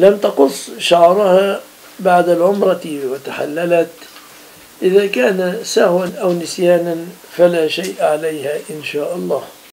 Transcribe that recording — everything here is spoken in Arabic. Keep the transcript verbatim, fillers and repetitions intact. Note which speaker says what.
Speaker 1: لم تقص شعرها بعد العمرة وتحللت، إذا كان سهوا أو نسيانا فلا شيء عليها إن شاء الله.